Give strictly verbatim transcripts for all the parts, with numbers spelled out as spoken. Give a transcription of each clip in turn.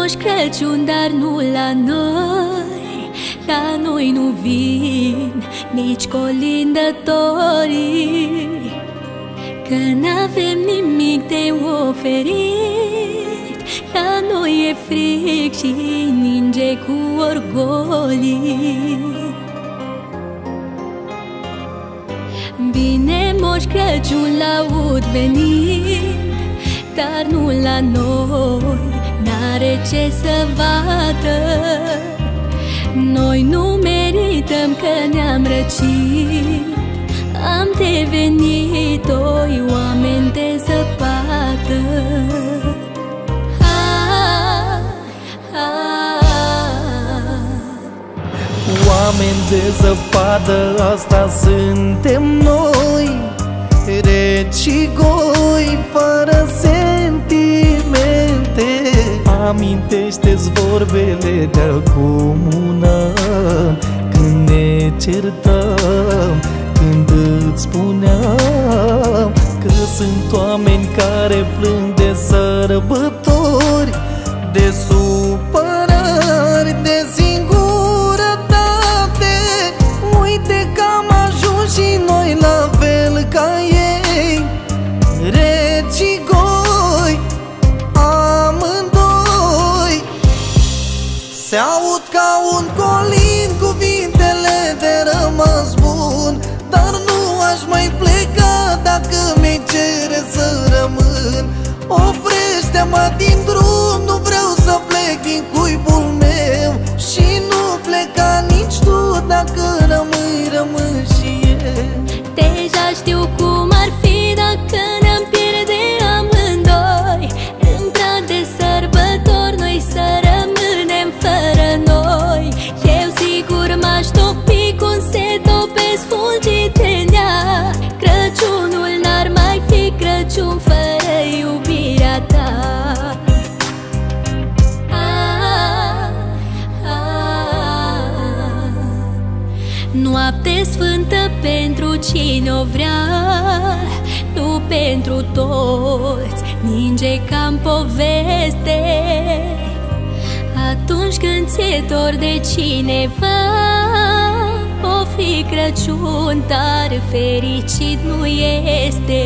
Moș Crăciun, dar nu la noi. La noi nu vin nici colindătorii, că n-avem nimic de oferit. La noi e fric și ninge cu orgolii. Bine Moș Crăciun l-aud venind, dar nu la noi, n-are ce să vadă. Noi nu merităm că ne-am răcit, am devenit doi oameni de zăpadă. Ah, ah. Oameni de zăpadă, asta suntem noi, reci și goi, fără sentimente. Amintește-ți vorbele de acum un an, când ne certam, când îți spuneam că sunt oameni care plâng de sărbători, de supărări, de singurătate. Uite că am ajuns și noi la fel ca ei, reci și goi, amândoi. Se aud ca un colin cuvintele de rămas bun, dar nu aș mai pleca dacă mi-ai cere să rămân. Oprește-mă din drum, nu vreau să plec din cuibul meu, și nu pleca nici tu, dacă rămâi, rămân și eu. Deja știu cum ar fi dacă ne-am pierde amândoi. În prag de sărbători noi să rămânem fără noi. Eu sigur m-aș topi cum se topesc fulgii de nea. Crăciunul n-ar mai fi Crăciun fără iubirea ta. Ah, ah. Noapte sfântă pentru cine o vrea, nu pentru toți, ninge ca-n poveste. Atunci când ți-e dor de cineva, o fi Crăciun, dar fericit nu este.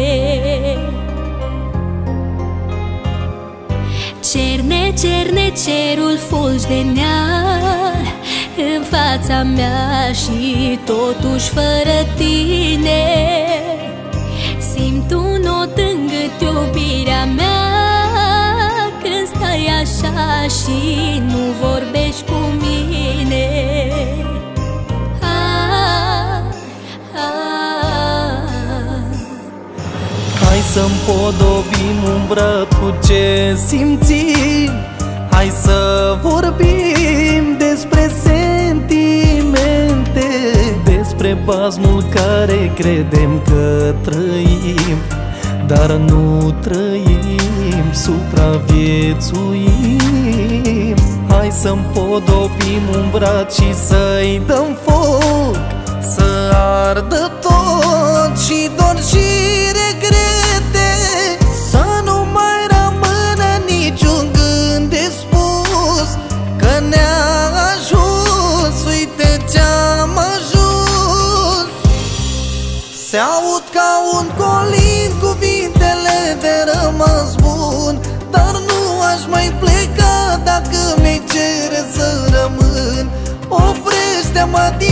Cerne, cerne cerul fulgi de near în fața mea și totuși fără tine simt un nod în gât, iubirea mea, când stai așa și nu vorbești cu mine. Ah, ah. Hai să-mpodobim umbrat cu ce simțim, hai să vorbim despre sentimente, despre basmul care credem că trăim, dar nu trăim, supraviețuim. Hai să-mpodobim umbrat și să-i dăm foc, să ardă tot și dor și regrete, să nu mai rămână niciun gând de spus, că ne-a ajuns, uite ce-am ajuns. Se aud ca un colin cuvintele de rămas bun, dar nu aș mai pleca dacă mi-ai cere să rămân. Oprește-mă din